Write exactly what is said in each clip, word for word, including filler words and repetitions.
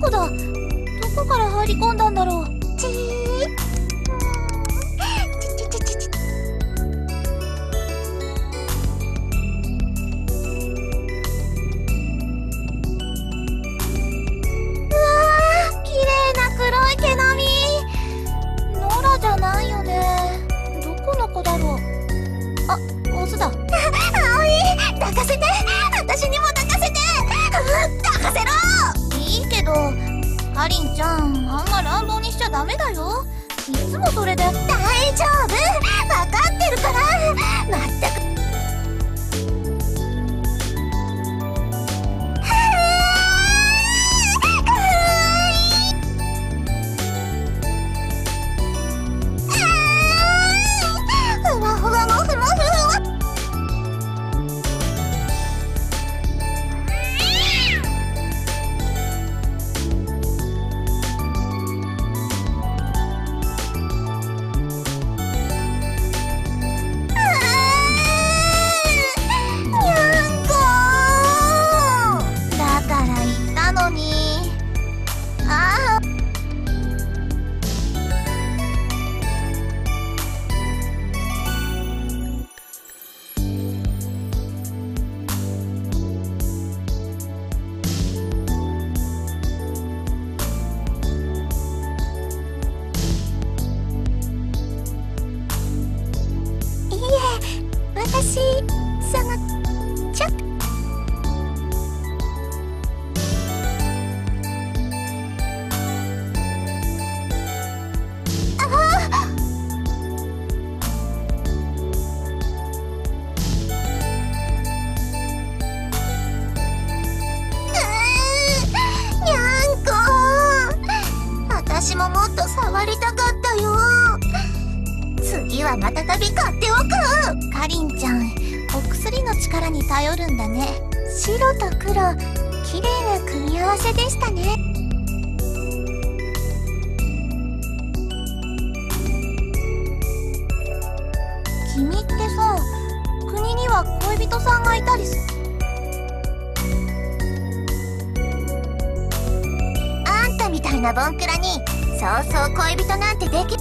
こだ。どこから入り込んだんだろう。ちーちちちちち。うわー、綺麗な黒い毛並み。ノラじゃないよね。どこの子だろう。あ、オズだ。あ、葵、抱かせて。私にも抱かせて。抱かせろ。いいけど、かりんちゃん、あんま乱暴にしちゃダメだよ。いつもそれで。大丈夫、分かってるから。まったく。ふわふわもふわふわ。私、その、ちょっと。ああ。にゃんこ。私ももっと触りたかったよ。次はまたたび買っておく。かりんちゃん、お薬の力に頼るんだね。白と黒、綺麗な組み合わせでしたね。君ってさ、国には恋人さんがいたりする？あんたみたいなボンクラにそうそう恋人なんてでき。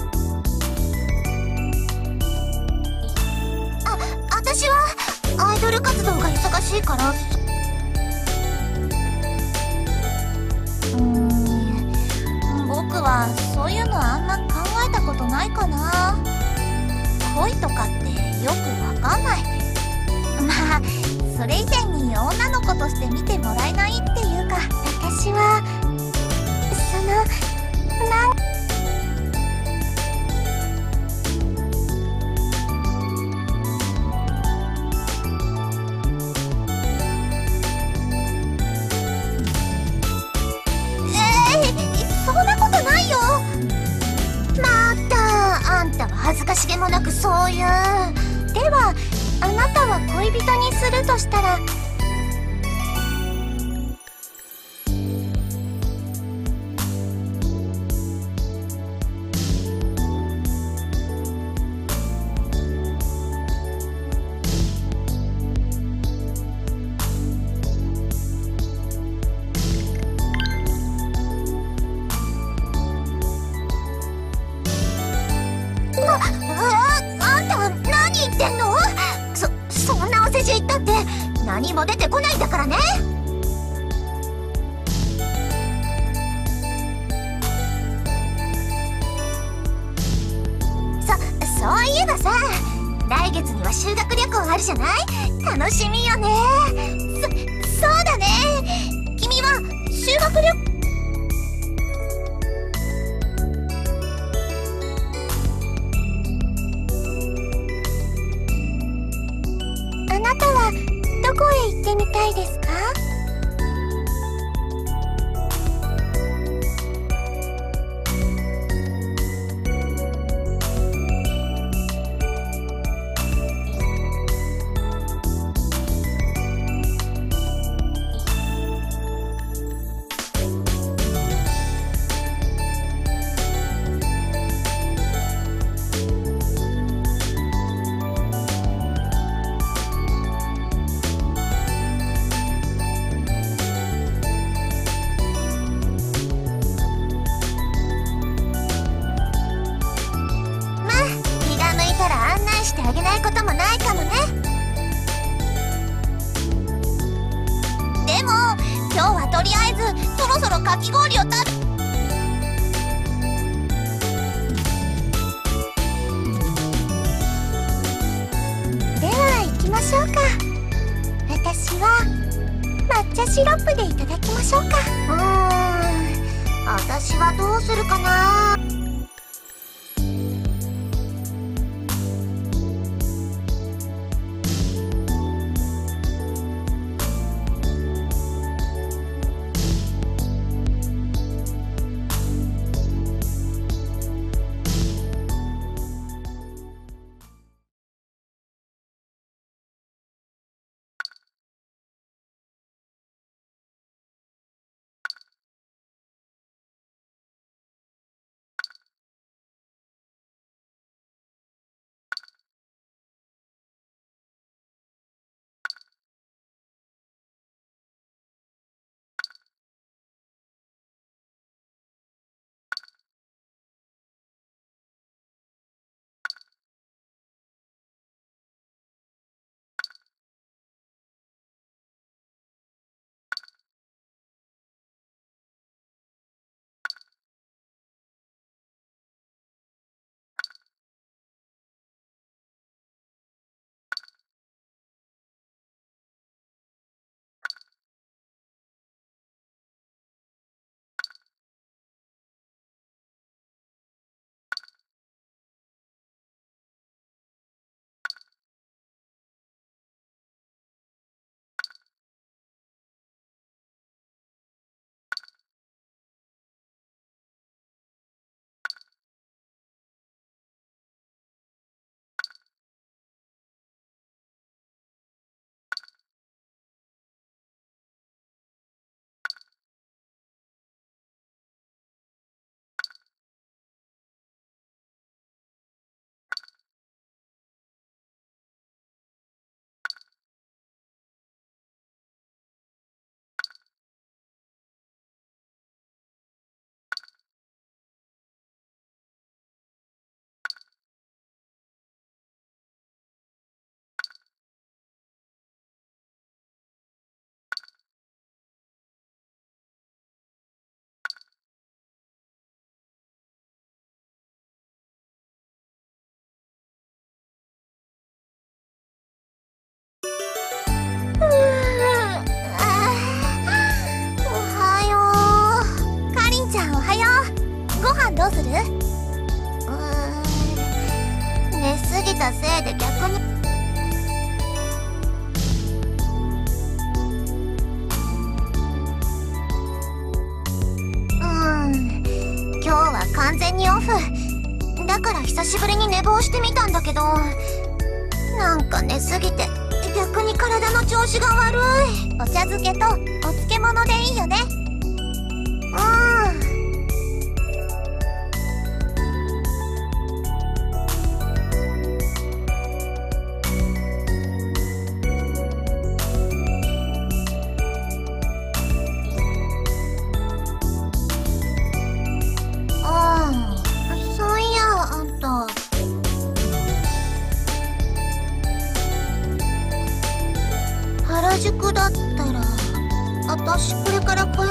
私はアイドル活動が忙しいから。うーん、僕はそういうのあんま考えたことないかな。恋とかってよくわかんない。まあそれ以前に女の子として見てもらえないっていうか。私はそのなん恥ずかしげもなくそういう。ではあなたは恋人にするとしたら。何も出てこないんだからね。そ、そういえばさ、来月には修学旅行あるじゃない？楽しみよね。そ、そうだね。君は修学旅行あなたはどこへ行ってみたいですか？ 今日はとりあえずそろそろかき氷を食べ。では行きましょうか。私は抹茶シロップでいただきましょうか。うーん、私はどうするかな。どうする？うーん、寝すぎたせいで逆に。うーん、今日は完全にオフだから久しぶりに寝坊してみたんだけど、なんか寝すぎて逆に体の調子が悪い。お茶漬けとお漬物でいいよね。うーん。原宿だったら私これからこれ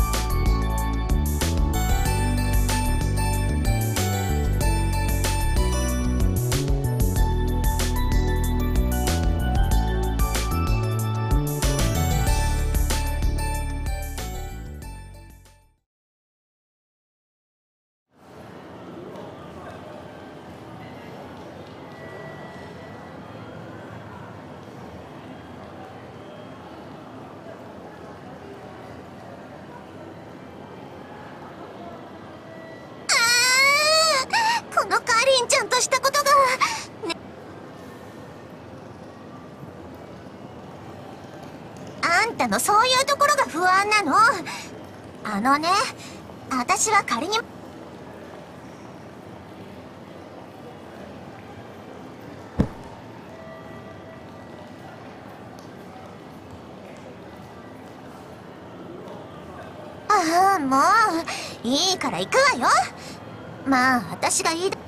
このカーリンちゃんとしたことが、ね、あんたのそういうところが不安なの。あのね、私は仮にああ、もういいから行くわよ。まあ私が言いだ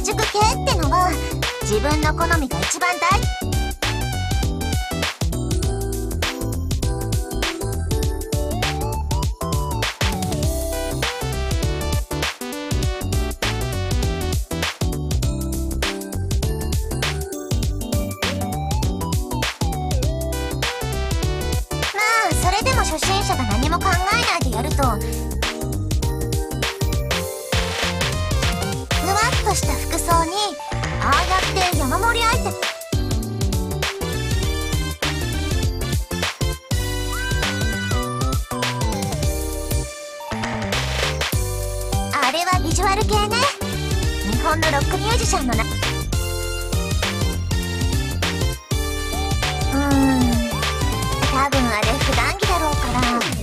宿系ってのは自分の好みが一番大事。初心者が何も考えないでやると、ぬわっとした服装にああやって山盛りアイテム、あれはビジュアル系ね。日本のロックミュージシャンのな、うーん、多分あれ普段着だろうから、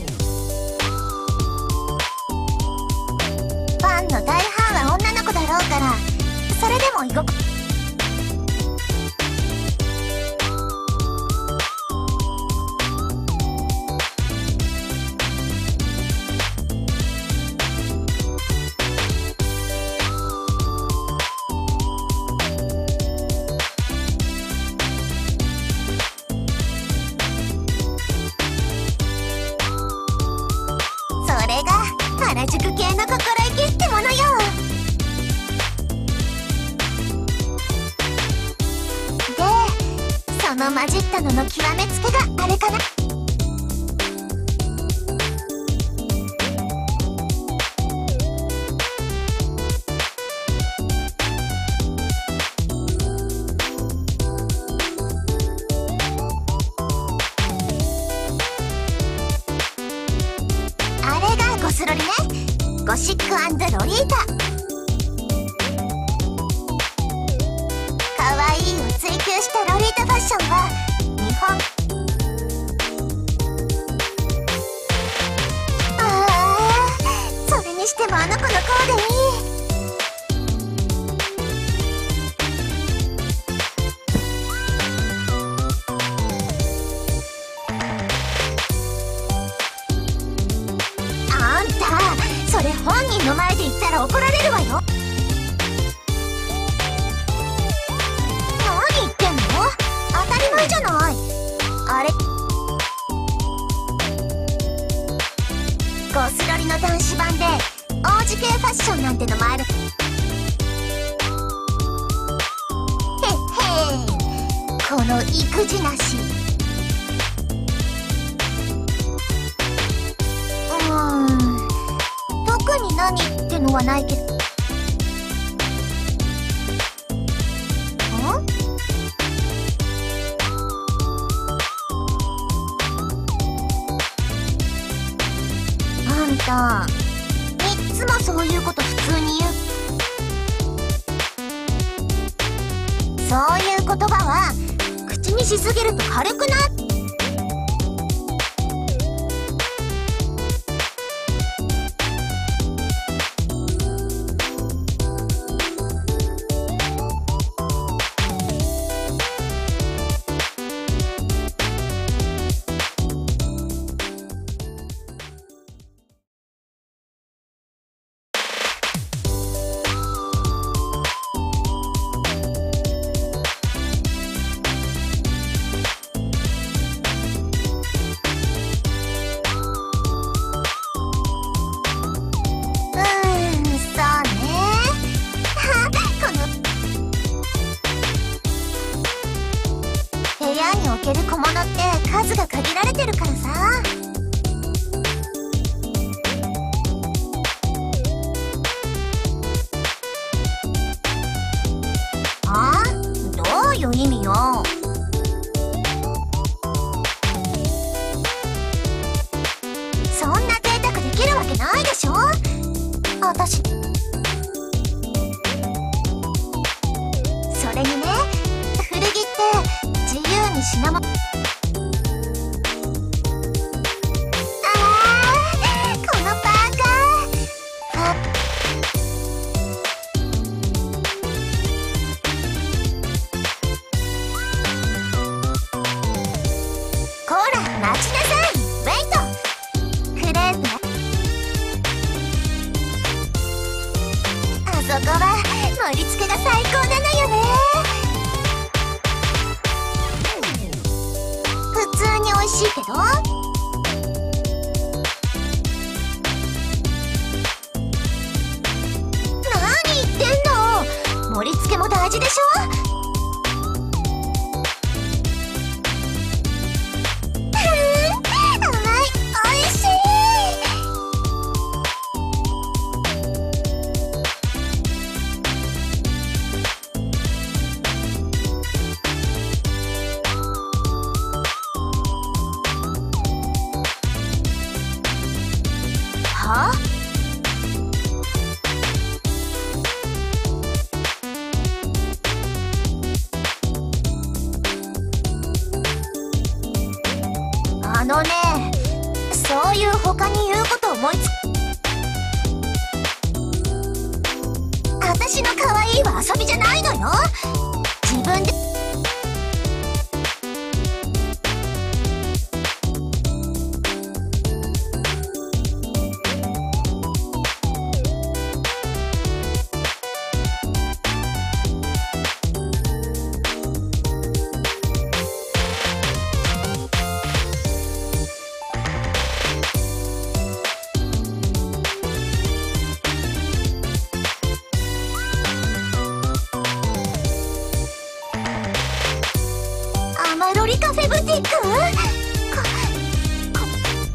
ファンの大半は女の子だろうから、それでも居心地原宿系の心意気ってものよ。で、その混じったのの極めつけがあれかな。あれがゴスロリね。ゴシック&ロリータ。可愛いを追求したロリータファッションは日本、ああ、それにしてもあの子のコーデいい。あんた、それ本人の前で言ったら怒られるわよ。何言ってんの？当たり前じゃない。あれ、ゴスロリの男子版で王子系ファッションなんてのもある。へっへー、この育児なし。うーん、特に何ってのはないけど。ん？あんた、いっつもそういうこと普通に言う。そういう言葉は口にしすぎると軽くなっ。部屋に置ける小物って数が限られてるからさ。あ？どういう意味よ。そんな贅沢できるわけないでしょ。私、それにね、古着って自由に品物、ああ、このパーカー、あ、こら待ちなさい。ウェイト、クレープ、あそこは盛盛り付けが最高なのよね。普通に美味しいけど、何言ってんの。盛り付けも大事でしょ。あのね、そういう他に言うこと思いつく。私の可愛いは遊びじゃないのよ。自分でアロリカフェブティック？ここ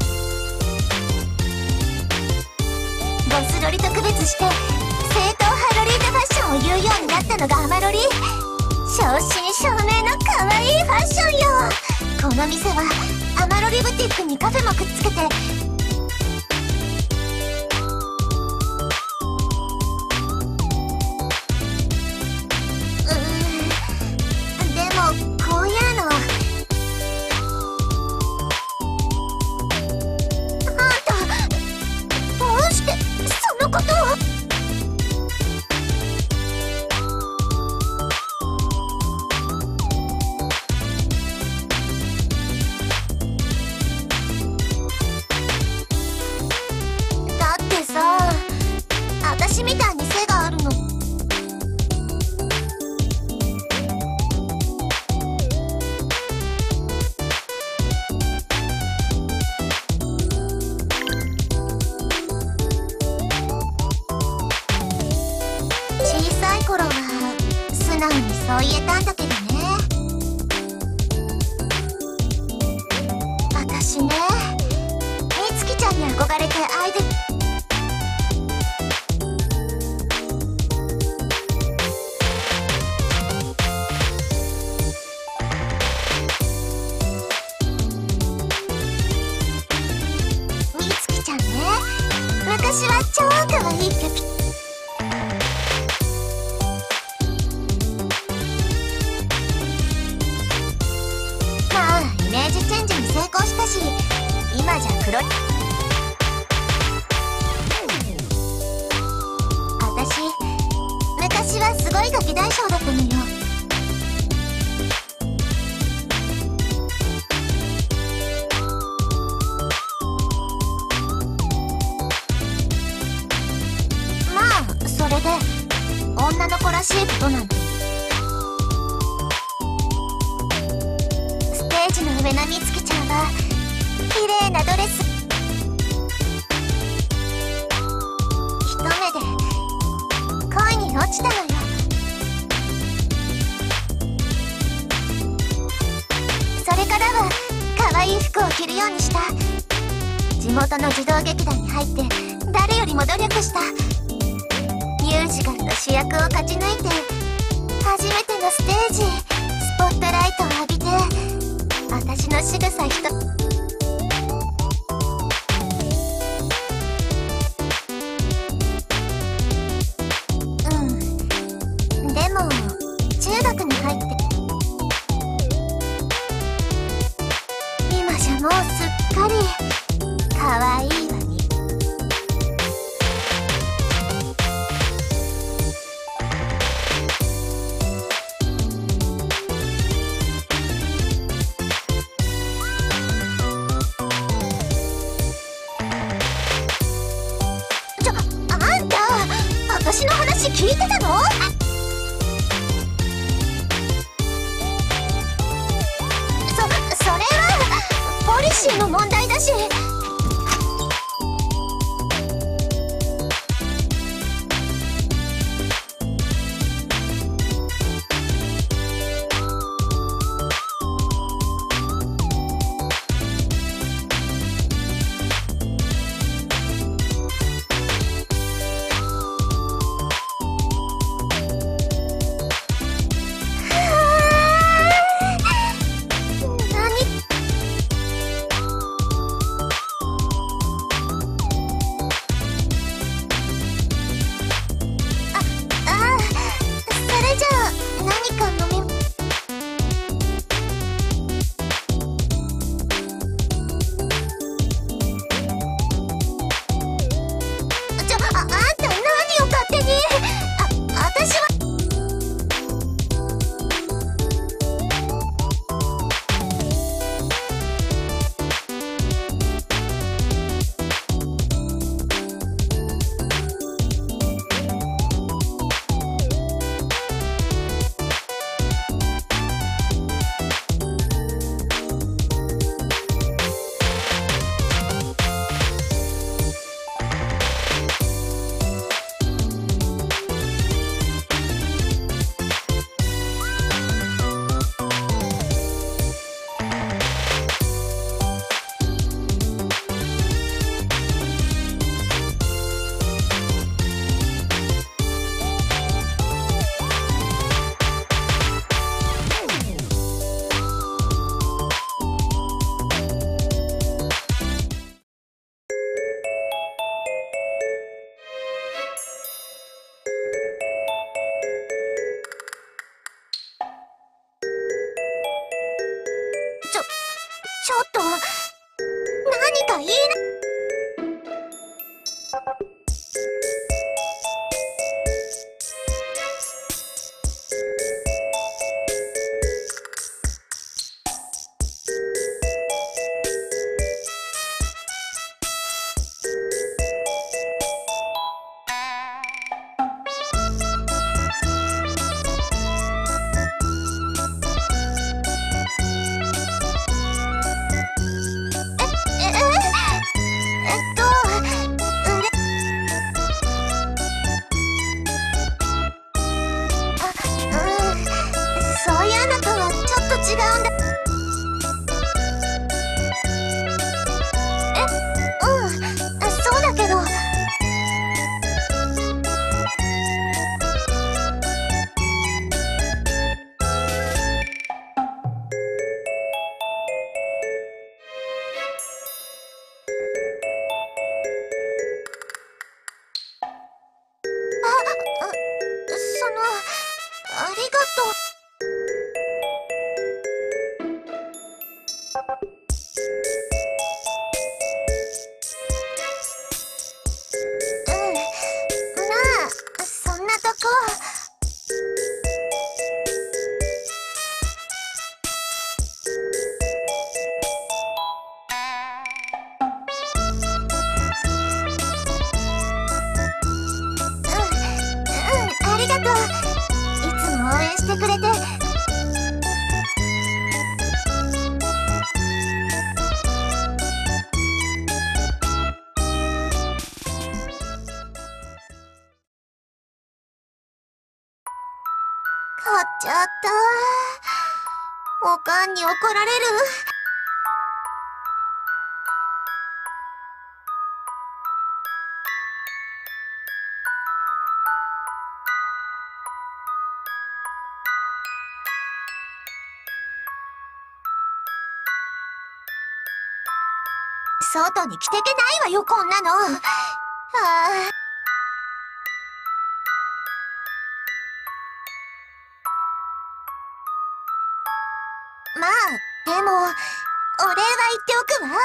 ボスロリと区別して正統派ロリータファッションを言うようになったのがアマロリ。正真正銘の可愛いファッションよ。この店はアマロリブティックにカフェもくっつけて、私みたいに背があるの。小さい頃は素直にそう言えたんだけどね。私ね、みつきちゃんに憧れてアイドル私は超可愛いけど、まあイメージチェンジに成功したし、今じゃ黒い。私昔はすごいガキ大将だったのよ。それで女の子らしいことなんて。ステージの上のみつきちゃんは綺麗なドレス、一目で恋に落ちたのよ。それからは可愛い服を着るようにした。地元の児童劇団に入って誰よりも努力した。ミュージカルの主役を勝ち抜いて初めてのステージ、スポットライトを浴びて、私の仕草ひとうんでも中学に入って今じゃもうすっかり可愛いわね。私の話聞いてたの？ 心の問題だし。ちょっと何か言いな。ありがとう。うん、まあそんなとこ。うんうん、ありがとう。いつも応援してくれて。買っちゃった。おかんに怒られる。外に着てけないわよ、こんなの。はあ。まあ、でも、お礼は言っておくわ。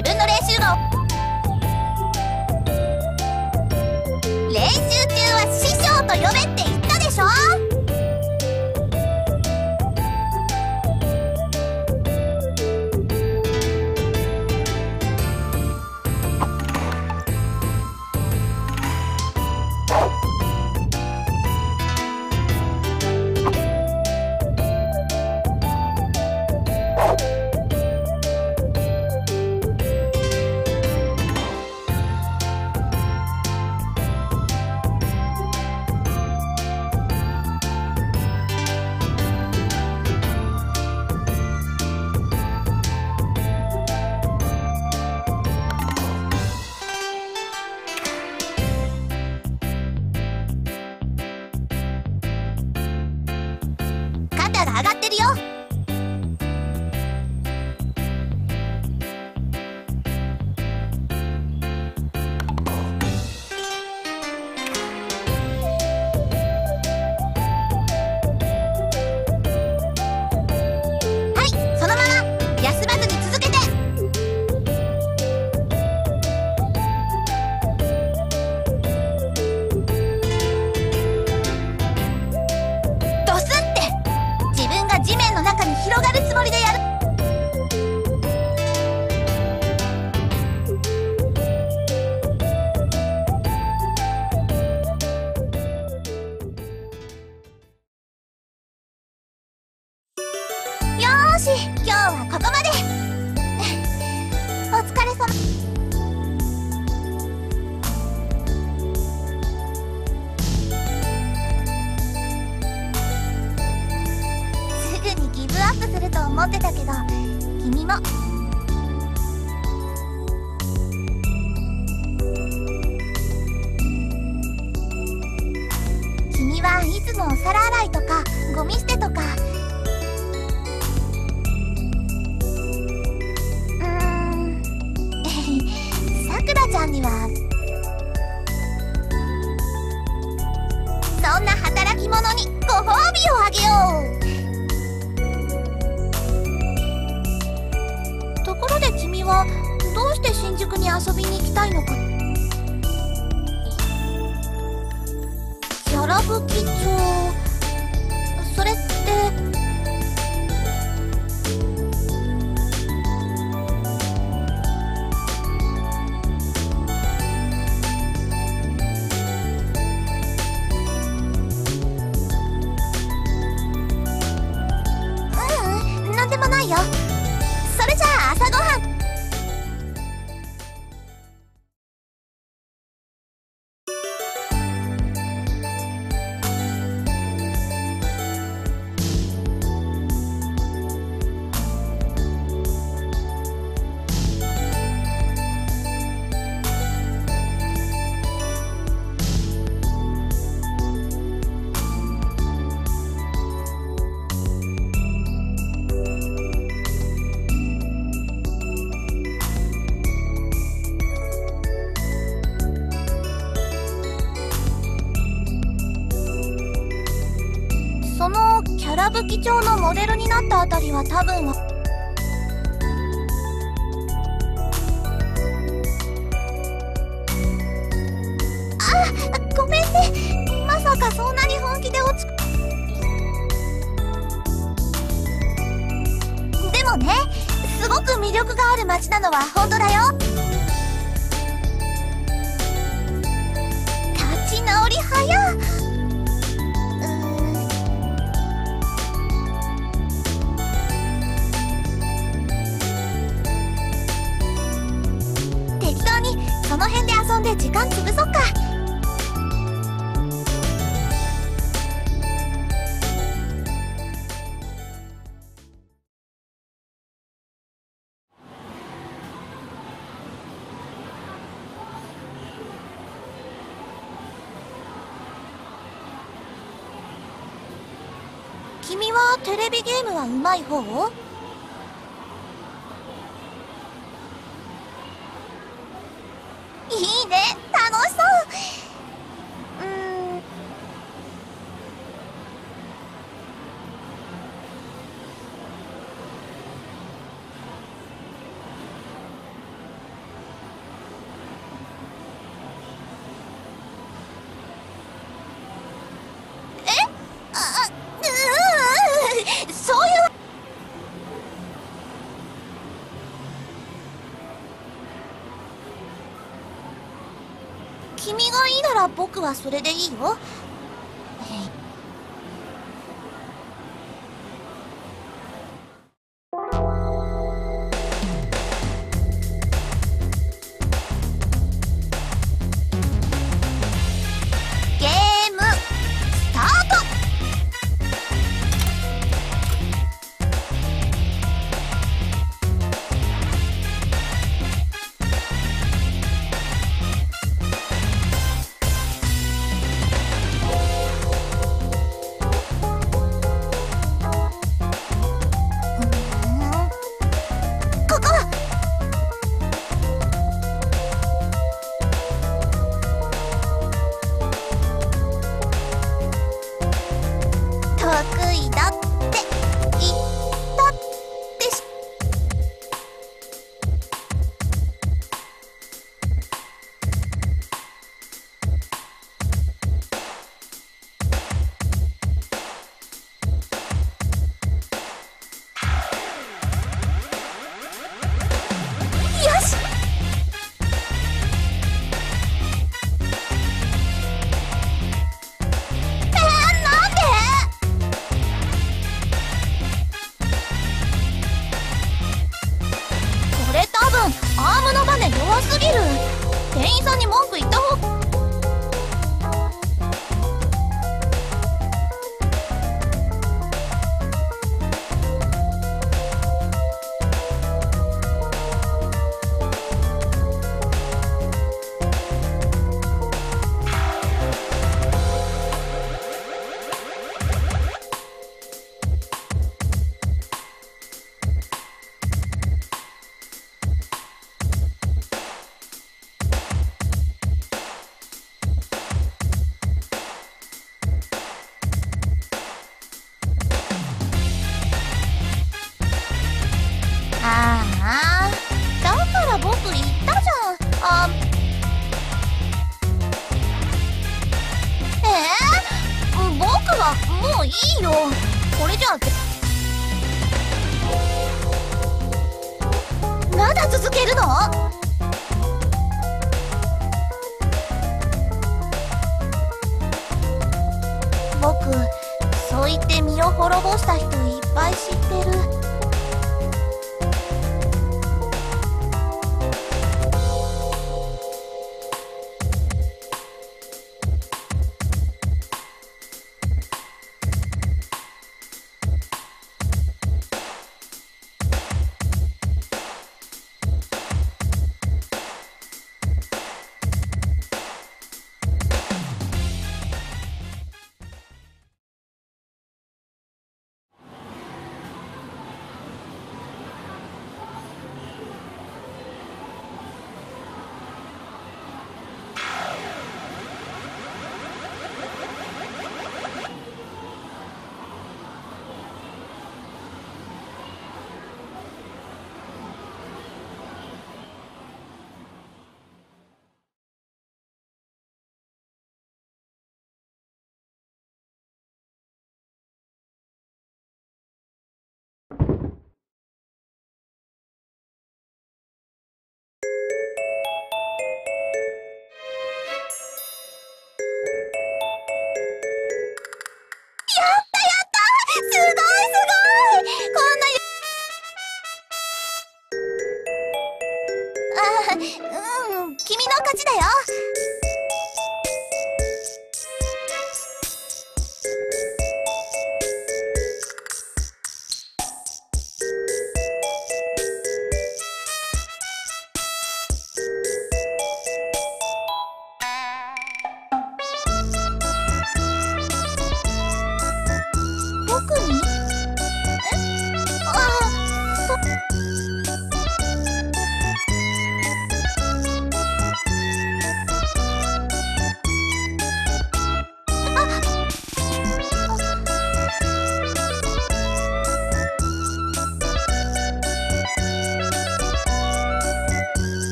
自分の練習が練習中は師匠と呼べって言ったでしょ。肩が上がってるよ。はい、そのまま休まずに続けて。ドスって、自分が地面の中に広がるつもりでやる。よーし、今日はここまで。お疲れ様。すぐにギブアップすると思ってたけど、君も。君はいつもお皿洗いとかゴミ捨てとか、うーんさくらちゃんにはそんな働き者にご褒美をあげよう。ところで君はどうして新宿に遊びに行きたいのか。キャラブキ帳、それってううん、なんでもないよ。それじゃあ朝ごはん。そのキャラブキ帳のモデルになったあたりは多分あ、ごめんね。まさかそんなに本気で落ちでもね、すごく魅力がある街なのは本当だよ。立ち直り早っ。その辺で遊んで時間潰そっか。君はテレビゲームは上手い方？いいね、楽しそう。うーん、 僕はそれでいいよ。ゲームスタート。得意だって言ったってし。よし。えー、なんで？これ多分アームのバネ弱すぎる。店員さんに文句言った方が。ああ、だから僕言ったじゃん。あ、えー、僕はもういいよ。これじゃまだ続けるの？僕、そう言って身を滅ぼした人いっぱい知ってる。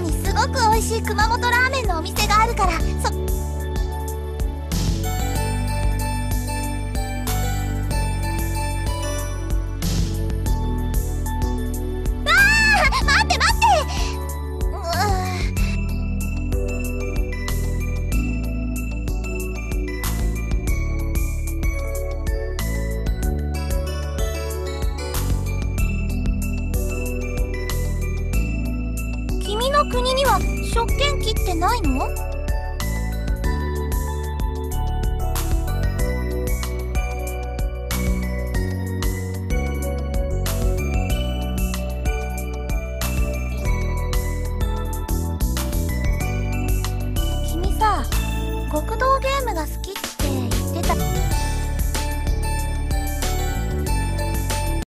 にすごく美味しい熊本ラーメンのお店があるから、そ待って待って。うー君の国には食券機ってないの？